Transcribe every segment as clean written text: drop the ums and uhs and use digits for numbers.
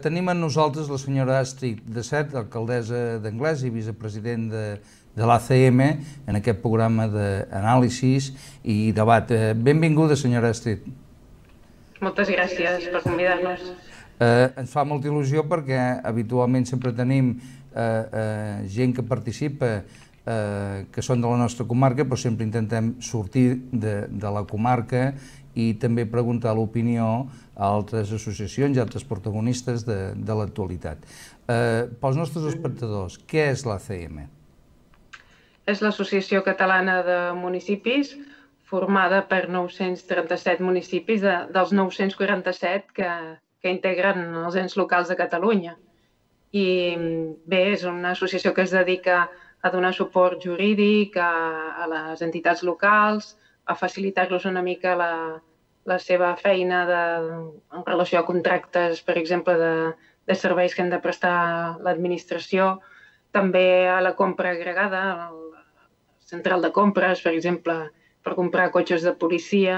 Tenim amb nosaltres la senyora Astrid Dessert, alcaldessa d'Anglès i vicepresident de l'ACM, en aquest programa d'anàlisis i debat. Benvinguda, senyora Astrid. Moltes gràcies per convidar-nos. Ens fa molta il·lusió perquè habitualment sempre tenim gent que participa que són de la nostra comarca, però sempre intentem sortir de la comarca i també preguntar l'opinió a altres associacions i altres protagonistes de l'actualitat. Pels nostres espectadors, què és l'ACM? És l'Associació Catalana de Municipis, formada per 937 municipis dels 947 que integren els ens locals de Catalunya. I bé, és una associació que es dedica a donar suport jurídic a les entitats locals, a facilitar-los una mica la seva feina en relació a contractes, per exemple, de serveis que han de prestar l'administració, també a la compra agregada, a la central de compres, per exemple, per comprar cotxes de policia.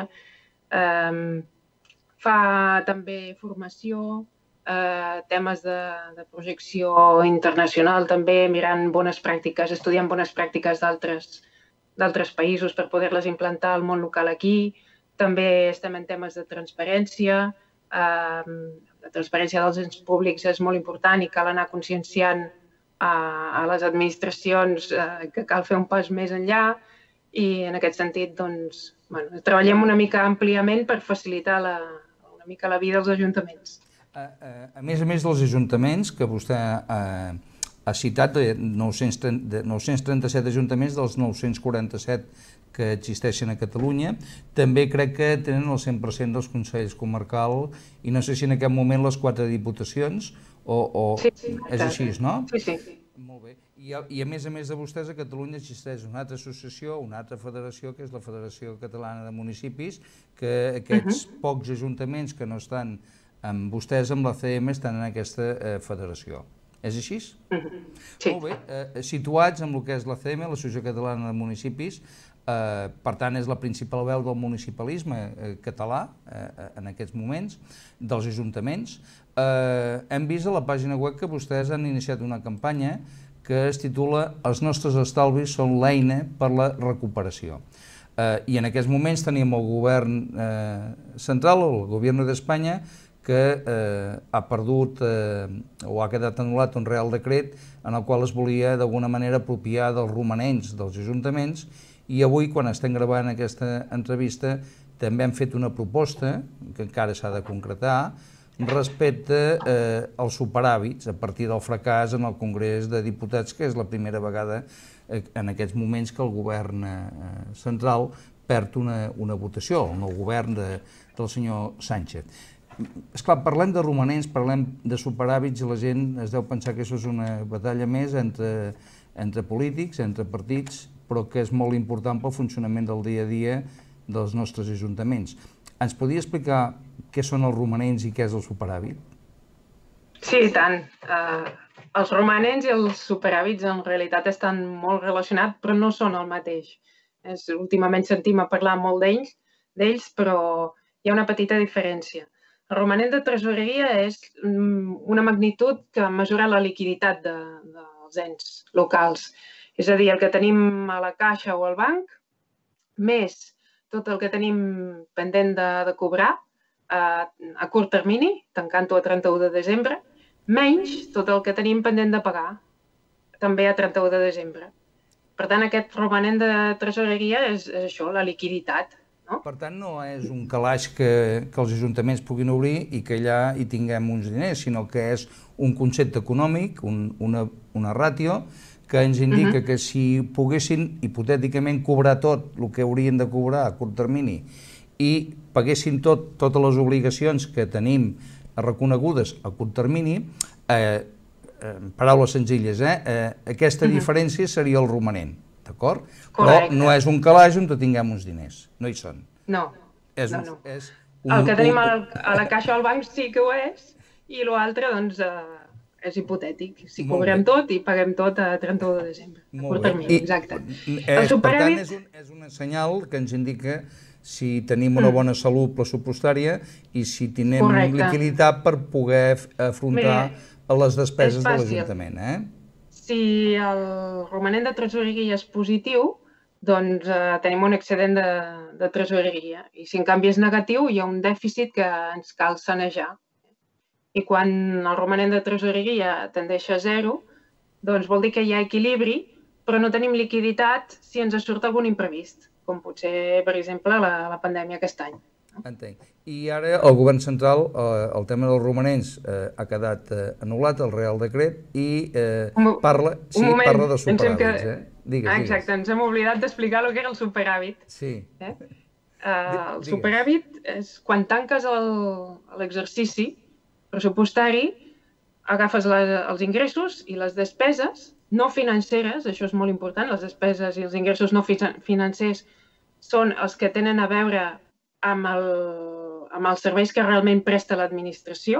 Fa també formació, temes de projecció internacional, també mirant bones pràctiques, estudiant bones pràctiques d'altres països per poder-les implantar al món local aquí. També estem en temes de transparència. La transparència dels ens públics és molt important i cal anar conscienciant a les administracions que cal fer un pas més enllà i en aquest sentit doncs, treballem una mica àmpliament per facilitar una mica la vida dels ajuntaments. A més dels ajuntaments, que vostè ha citat, 937 ajuntaments dels 947 que existeixen a Catalunya, també crec que tenen el 100% dels consells comarcals i no sé si en aquest moment les 4 diputacions Sí, és així, no? Sí. Molt bé. I a més de vostès, a Catalunya existeix una altra associació, una altra federació, que és la Federació Catalana de Municipis, que aquests pocs ajuntaments que no estan amb vostès, amb l'ACM, estan en aquesta federació. És així? Sí. Molt bé. Situats en el que és l'ACM, l'Associació Catalana de Municipis, per tant és la principal veu del municipalisme català en aquests moments, dels ajuntaments. Hem vist a la pàgina web que vostès han iniciat una campanya que es titula Els nostres estalvis són l'eina per la recuperació. I en aquests moments tenim el govern central, el govern d'Espanya, que ha perdut o ha quedat anul·lat un real decret en el qual es volia d'alguna manera apropiar dels romanents dels ajuntaments i avui, quan estem gravant aquesta entrevista, també hem fet una proposta, que encara s'ha de concretar, respecte als superàvits a partir del fracàs en el Congrés de Diputats, que és la primera vegada en aquests moments que el govern central perd una votació, el nou govern del senyor Sánchez. Esclar, parlem de romanents, parlem de superàvits i la gent es deu pensar que això és una batalla més entre polítics, entre partits, però que és molt important pel funcionament del dia a dia dels nostres ajuntaments. Ens podria explicar què són els romanents i què és el superàvit? Sí, i tant. Els romanents i els superàvits en realitat estan molt relacionats, però no són el mateix. Últimament sentim a parlar molt d'ells, però hi ha una petita diferència. El romanent de tresoreria és una magnitud que mesura la liquiditat dels ens locals. És a dir, el que tenim a la caixa o al banc, més tot el que tenim pendent de cobrar a curt termini, tancant-ho a 31 de desembre, menys tot el que tenim pendent de pagar, també a 31 de desembre. Per tant, aquest romanent de tresoreria és això, la liquiditat. Per tant, no és un calaix que els ajuntaments puguin obrir i que allà hi tinguem uns diners, sinó que és un concepte econòmic, una ràtio, que ens indica que si poguessin hipotèticament cobrar tot el que haurien de cobrar a curt termini i paguessin totes les obligacions que tenim reconegudes a curt termini, paraules senzilles, aquesta diferència seria el romanent, d'acord? Però no és un calaix on tinguem uns diners, no hi són. No. No. El que tenim a la caixa al banc sí que ho és, i l'altre, doncs, és hipotètic. Si cobrem tot i paguem tot a 31 de desembre. A curt termini, exacte. Per tant, és un senyal que ens indica si tenim una bona salut pressupostària i si tenim liquiditat per poder afrontar les despeses de l'Ajuntament. Si el romanent de tresoreria és positiu, doncs tenim un excedent de tresoreria. I si en canvi és negatiu, hi ha un dèficit que ens cal sanejar. I quan el romanent de tresoreria tendeix a zero, doncs vol dir que hi ha equilibri, però no tenim liquiditat si ens surt algun imprevist, com pot ser, per exemple, la pandèmia aquest any. Entenc. I ara el govern central, el tema dels romanents ha quedat anul·lat, el Real Decret, i parla de superàvits. Exacte, ens hem oblidat d'explicar el que era el superàvit. Sí. El superàvit és quan tanques l'exercici pressupostari, agafes els ingressos i les despeses no financeres, això és molt important, les despeses i els ingressos no financers són els que tenen a veure amb els serveis que realment presta l'administració,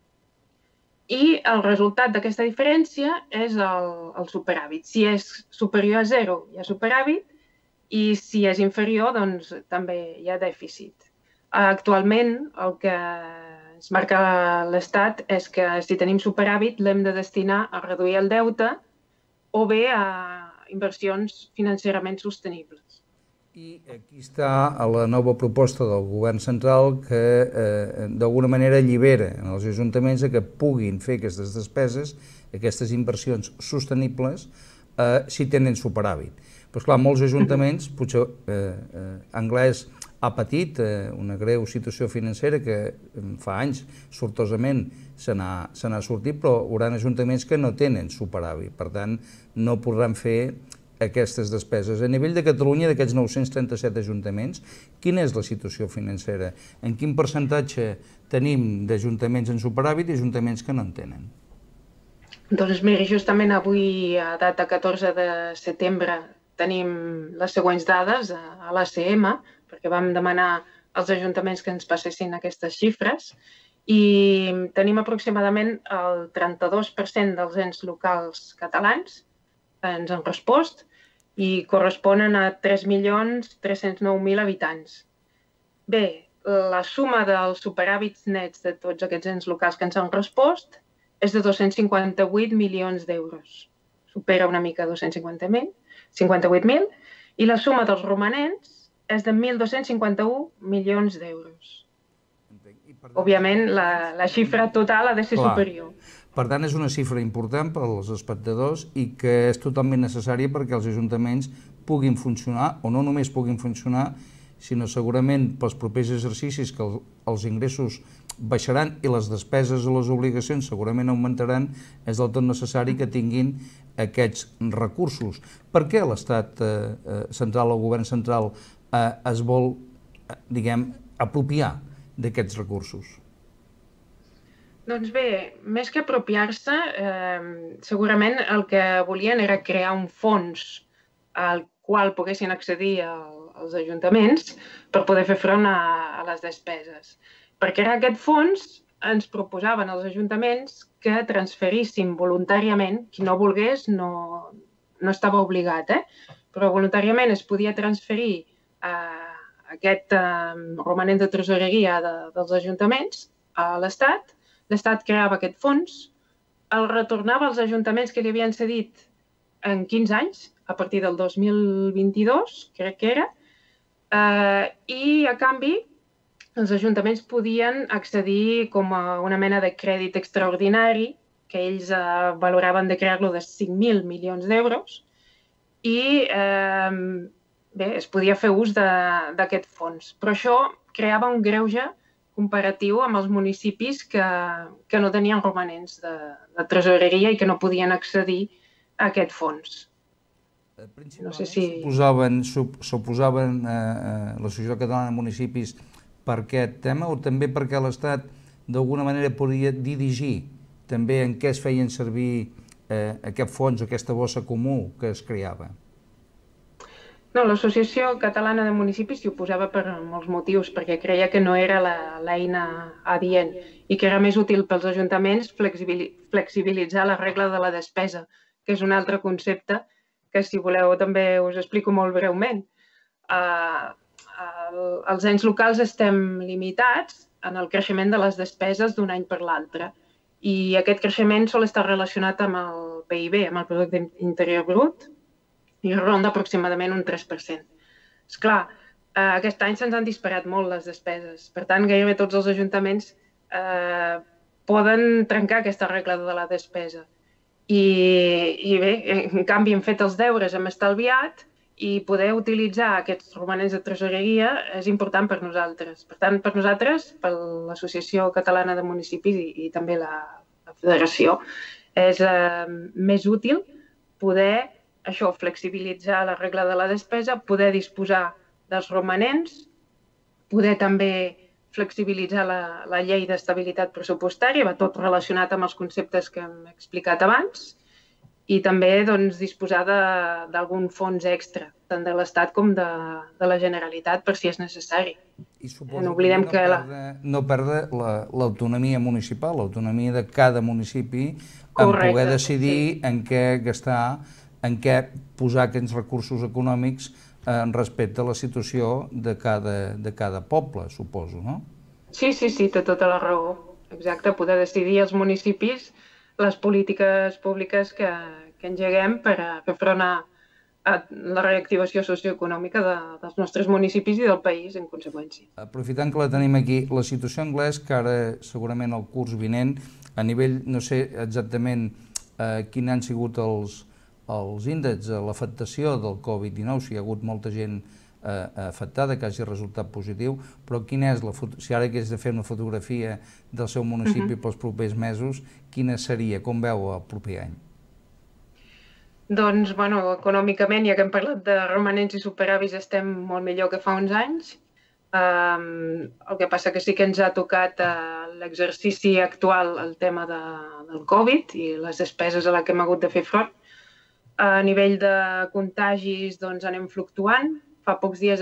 i el resultat d'aquesta diferència és el superàvit. Si és superior a zero, hi ha superàvit, i si és inferior, doncs també hi ha dèficit. Actualment, el que ens marca l'Estat és que si tenim superàvit l'hem de destinar a reduir el deute o bé a inversions financerament sostenibles. I aquí està la nova proposta del govern central que d'alguna manera allibera els ajuntaments que puguin fer aquestes despeses, aquestes inversions sostenibles, si tenen superàvit. Però esclar, molts ajuntaments, potser Anglès ha patit una greu situació financera que fa anys sortosament se n'ha sortit, però hi haurà ajuntaments que no tenen superàvit, per tant no podran fer aquestes despeses. A nivell de Catalunya, d'aquests 937 ajuntaments, quina és la situació financera? En quin percentatge tenim d'ajuntaments en superàvit i ajuntaments que no en tenen? Doncs mira, justament avui, a data 14 de setembre, tenim les següents dades a l'ACM, perquè vam demanar als ajuntaments que ens passessin aquestes xifres, i tenim aproximadament el 32% dels ens locals catalans que ens han respost, i corresponen a 3.309.000 habitants. Bé, la suma dels superàvits nets de tots aquests ens locals que ens han respost és de 258 milions d'euros. Supera una mica 258.000, i la suma dels romanents és de 1.251 milions d'euros. Òbviament, la xifra total ha de ser superior. Per tant, és una xifra important per als espectadors i que és totalment necessària perquè els ajuntaments puguin funcionar, o no només puguin funcionar, sinó segurament pels propers exercicis que els ingressos baixaran i les despeses o les obligacions segurament augmentaran, és del tot necessari que tinguin aquests recursos. Per què l'Estat central, el govern central, es vol, diguem, apropiar d'aquests recursos? Doncs bé, més que apropiar-se, segurament el que volien era crear un fons al qual poguessin accedir els ajuntaments per poder fer front a les despeses. Per crear aquest fons ens proposaven als ajuntaments que transferíssim voluntàriament, qui no volgués no estava obligat, però voluntàriament es podia transferir aquest romanent de tresoreria dels ajuntaments a l'Estat. L'Estat creava aquest fons, el retornava als ajuntaments que li havien cedit en 15 anys, a partir del 2022, crec que era, i a canvi els ajuntaments podien accedir com a una mena de crèdit extraordinari, que ells valoraven de crear-lo de 5.000 milions d'euros, i bé, es podia fer ús d'aquest fons. Però això creava un greuge comparatiu amb els municipis que no tenien romanents de tresoreria i que no podien accedir a aquest fons. Principalment s'oposaven la Societat Catalana de Municipis per aquest tema o també perquè l'Estat d'alguna manera podia dirigir també en què es feien servir aquest fons, aquesta bossa comú que es creava? No, l'Associació Catalana de Municipis s'hi oposava per molts motius, perquè creia que no era l'eina adient i que era més útil pels ajuntaments flexibilitzar la regla de la despesa, que és un altre concepte que, si voleu, també us explico molt breument. els ens locals estem limitats en el creixement de les despeses d'un any per l'altre. I aquest creixement sol estar relacionat amb el PIB, amb el Producte Interior Brut, i ronda aproximadament un 3%. Esclar, aquest any se'ns han disparat molt les despeses. Per tant, gairebé tots els ajuntaments poden trencar aquesta regla de la despesa. I bé, en canvi, hem fet els deures, hem estalviat, i poder utilitzar aquests romanents de tresoreria és important per nosaltres. Per tant, per nosaltres, per l'Associació Catalana de Municipis i també la Federació, és més útil poder flexibilitzar la regla de la despesa, poder disposar dels romanents, poder també flexibilitzar la llei d'estabilitat pressupostària, va tot relacionat amb els conceptes que hem explicat abans, i també disposar d'algun fons extra, tant de l'Estat com de la Generalitat, per si és necessari. I suposo que no perdre l'autonomia municipal, l'autonomia de cada municipi en poder decidir en què gastar, en què posar aquests recursos econòmics respecte a la situació de cada poble, suposo, no? Sí, té tota la raó. Exacte, poder decidir els municipis les polítiques públiques que engeguem per fer front a la reactivació socioeconòmica dels nostres municipis i del país, en conseqüència. Aprofitant que la tenim aquí, la situació anglès, que ara segurament el curs vinent, a nivell, no sé exactament quins han sigut els índexs, l'afectació del Covid-19, si hi ha hagut molta gent afectada, que hagi resultat positiu, però quina és si ara hagués de fer una fotografia del seu municipi pels propers mesos, quina seria, com veu el proper any? Doncs, econòmicament, ja que hem parlat de romanents i superàvits, estem molt millor que fa uns anys. El que passa que sí que ens ha tocat l'exercici actual, el tema del Covid i les despeses a les que hem hagut de fer front. A nivell de contagis, anem fluctuant. Fa pocs dies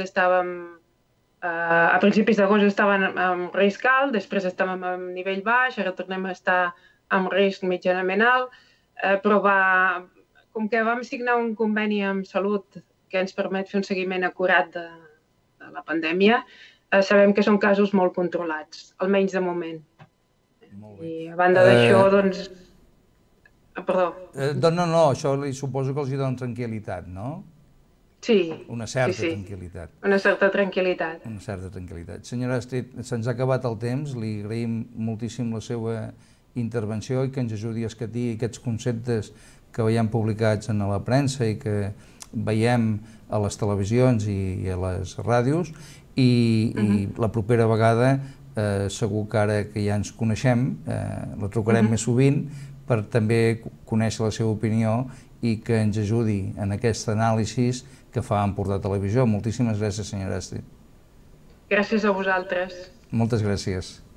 a principis d'agost estàvem amb risc alt, després estàvem en nivell baix, ara tornem a estar amb risc mitjanament alt, però com que vam signar un conveni amb Salut que ens permet fer un seguiment acurat de la pandèmia, sabem que són casos molt controlats, almenys de moment. I a banda d'això, Perdó. No, això li suposo que els dona tranquil·litat, no? Sí. Una certa tranquil·litat. Una certa tranquil·litat. Una certa tranquil·litat. Senyora Astrid, se'ns ha acabat el temps, li agraïm moltíssim la seva intervenció i que ens ajudi a escatir aquests conceptes que veiem publicats en la premsa i que veiem a les televisions i a les ràdios, i la propera vegada segur que ara que ja ens coneixem la trucarem més sovint per també conèixer la seva opinió i que ens ajudi en aquest anàlisi que fa Empordà Televisió. Moltíssimes gràcies, senyora Astrid. Gràcies a vosaltres. Moltes gràcies.